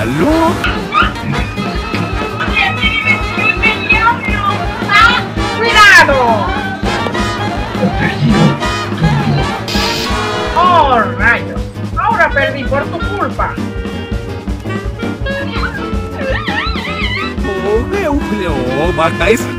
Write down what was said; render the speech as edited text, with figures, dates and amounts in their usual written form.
diablo? ¡Diablo! ¡Ah! ¡Cuidado! ¡Oh, rayos! Ahora perdí por tu culpa. Oh, Macais.